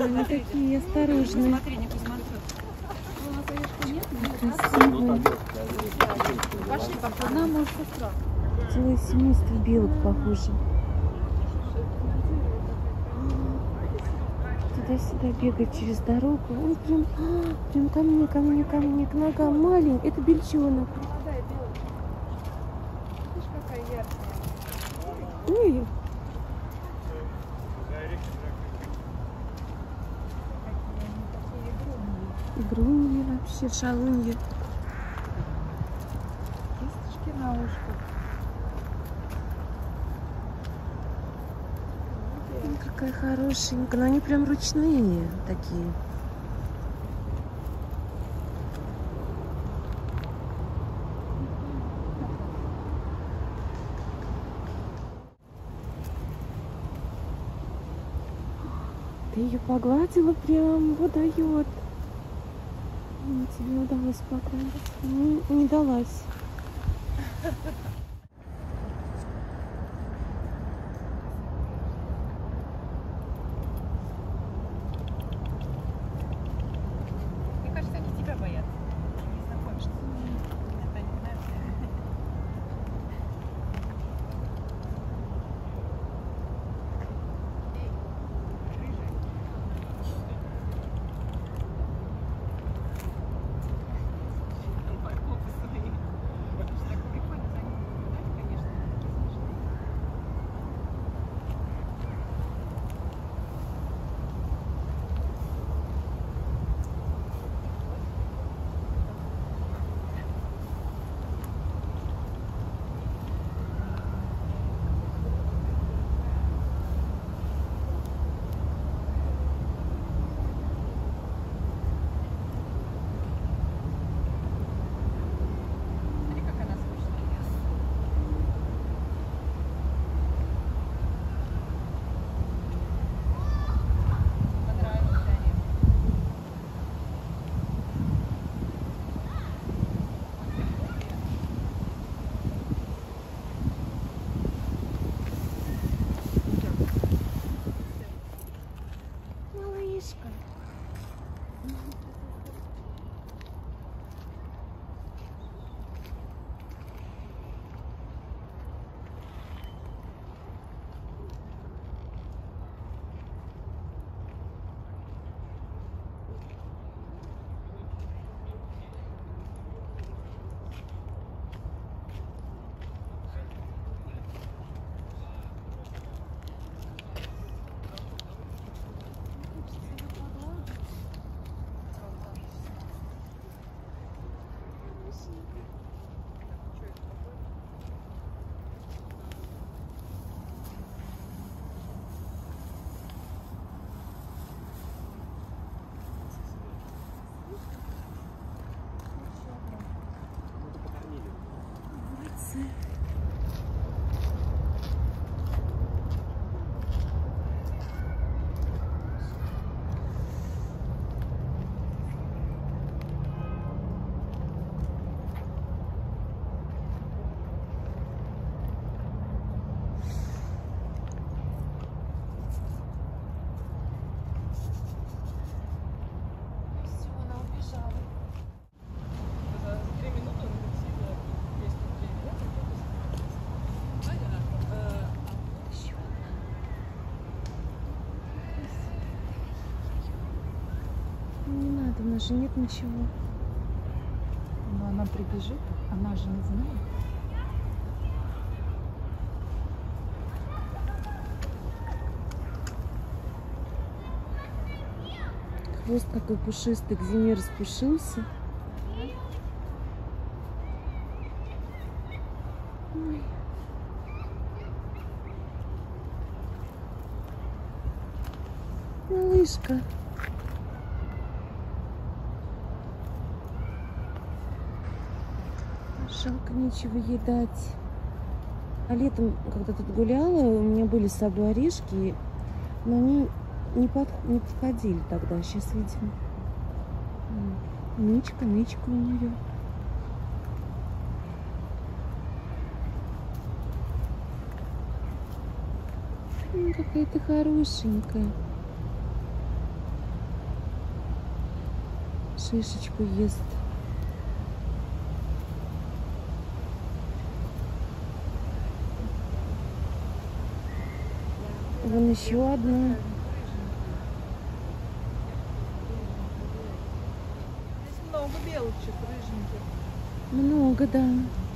Они такие осторожные. Смотри, не посмотрю. Красивые. Пошли, папа. Она может сестра. Целое семейство белок похоже. Туда-сюда бегает через дорогу. Ой, прям ко мне, к ногам. Маленький. Это бельчонок. Молодая белка. Видишь, какая яркая. Ой. Игруньи вообще, шалуньи. Кисточки на ушках. Ой, какая хорошенькая. Но они прям ручные такие. Ты ее погладила, прям выдает. Тебе удалось погладить. Не далась. Мне кажется, они тебя боятся. Не знакомишься. Это не знаю. Малышка. У нас же нет ничего. Но она прибежит, она же не знает. Хвост какой пушистый, к зиме распушился. Ой. Малышка. Жалко, нечего ей дать. А летом, когда тут гуляла, у меня были с собой орешки, но они не подходили тогда. Сейчас, видимо, нычка у нее. Какая ты хорошенькая. Шишечку ест. Вон еще одна. Здесь много белочек рыженьких. Много, да.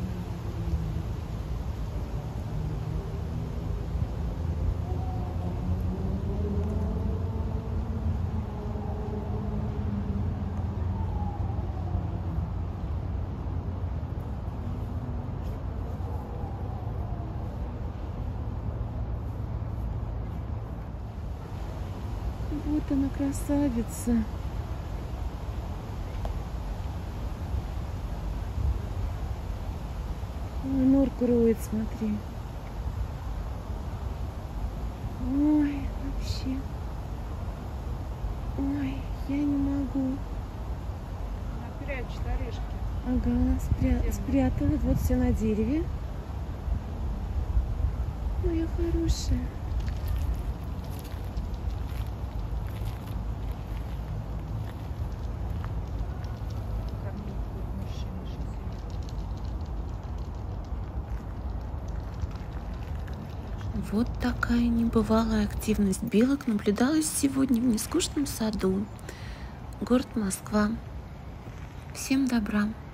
Вот она, красавица. Ой, норку роет, смотри. Ой, вообще. Ой, я не могу. Она прячет орешки. Ага, спрятала. Вот все на дереве. Моя хорошая. Вот такая небывалая активность белок наблюдалась сегодня в нескучном саду. Город Москва. Всем добра!